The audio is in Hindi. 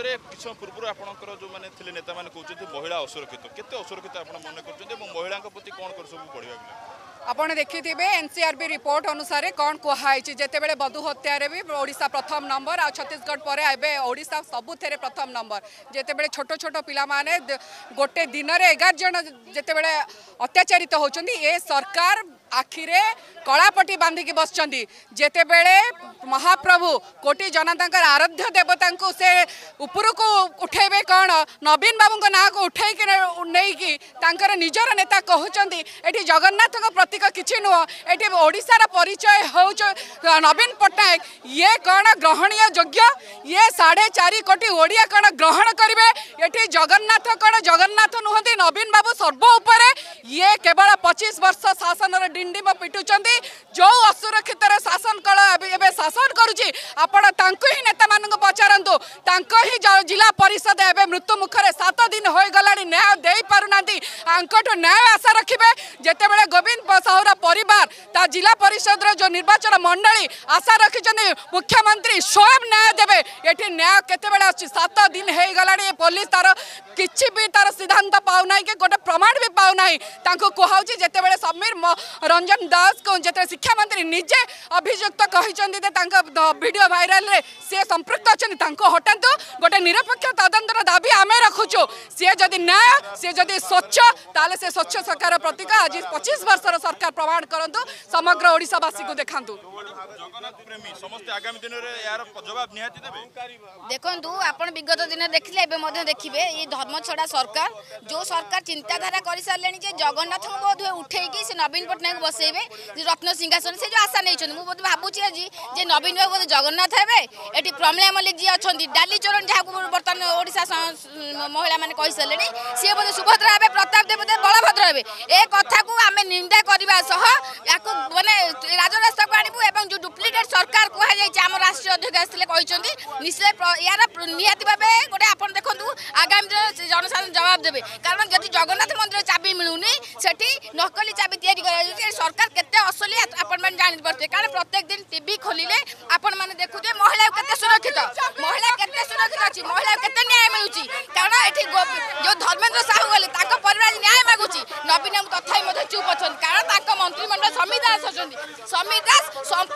राज्य में किछ पूर्व आपंकर जो मैंने थे नेता मैंने कहते महिला असुरक्षित केते असुरक्षित आप मन कर महिला प्रति कौन कर सब पढ़ा आपने देखिथे एनसीआरबी रिपोर्ट अनुसार कौन कहई जितेबले बधु हत्यारे भी ओडिशा प्रथम नंबर आ छत्तीसगढ़ पर एवं ओडिशा सबुथे प्रथम नंबर जितेबले छोट छोट पिला माने गोटे दिन में 11 जन जितेबले अत्याचारित होचंदी ए सरकार आखिरे कलापटी बांधिकी बसचंदी जेतेबेले महाप्रभु कोटि जनता आराध्य देवता को से ऊपर को उठेबे कौन नवीन बाबू ना को उठे नहीं तांकर निजर नेता कहउचंदी एठी जगन्नाथ को प्रतीक किछि नुह एठी ओडिशार परिचय हो नवीन पट्टनायक ये कौन ग्रहणीय योग्य ये 4.5 कोटी ओडिया कौन ग्रहण करेंगे एठी जगन्नाथ कौन जगन्नाथ नुहति नवीन बाबू सर्व उपरे ये केवल 25 वर्ष शासन डिंडिम पिटुचंदी जो असुरक्षित शासन कल एवं शासन करुच्ची आपण ही नेता मान पचारतु ही जिला परिषद एवं मृत्यु मुखर 7 दिन हो गला न्याय दे पारना न्याय आशा रखिए जितेबले गोविंद साहुरा परिवार ता जिला परिषद जो निर्वाचन मंडली आशा रखिंट मुख्यमंत्री स्वयं न्याय देवे ये न्याय केतेबेले 7 दिन हो गला पुलिस तार किछि भी तार सिद्धांत पाऊना कि गोटे प्रमाण भी पाऊना कहूँ जितेबले समीर रंजन दास को जिते शिक्षा मंत्री निजे अभियुक्त कहते वीडियो भाइराल रे से संपृक्त अच्छा हटातु गोटे निरपेक्ष तदंतर दाबी आम रखुचु सी जदि न्याय सी जदि स्वच्छ ताले से स्वच्छ सरकार प्रतीक आज 25 वर्षर सरकार प्रमाण करंतु समग्र ओडिशावासी को देखांतु देखंतु आपण विगत दिन देखिले एबे मध्ये देखिबे ये धर्म छड़ा सरकार जो सरकार चिंताधारा कर सारलेनी जे जगन्नाथ को बोध उठेकी से नवीन पट्टनायक बसेबे रत्न सिंहासन से जो आशा नहीं मुझे भावुची आज जे नवीन बाबू बोध जगन्नाथ हे एटी प्रमिला मल्लिक जी अच्छा डाली चरण जहाँ बर्तमान ओडिशा महिला मैंने कही सारे सी बोध सुभद्रा हे प्रताप देवता बलभद्र हे ए कथा को आम निंदा करने मानने राजरास्ता को आणबू और जो डुप्लिकेट सरकार कहुम राष्ट्रीय अध्यक्ष कहते निश्चय यार निहाती भाव गोटे आप देखूँ आगामी दिन जनसाधारण जवाब देवे कारण जब जगन्नाथ मंदिर चाबी मिलूनी से नकली चाबी तैयारी सरकार केते असली आपण मैंने जापारे कारण प्रत्येक दिन टीवी खोलिले आपण मैंने देखुए महिला केते सुरक्षित अच्छी महिला केते न्याय मिलूची कारण ये जो धर्मेंद्र साहू गले परिवार न्याय मागुची नवीन तथा चुप अच्छा कारण मंत्रिमंडल समीर दास अच्छा समीर दास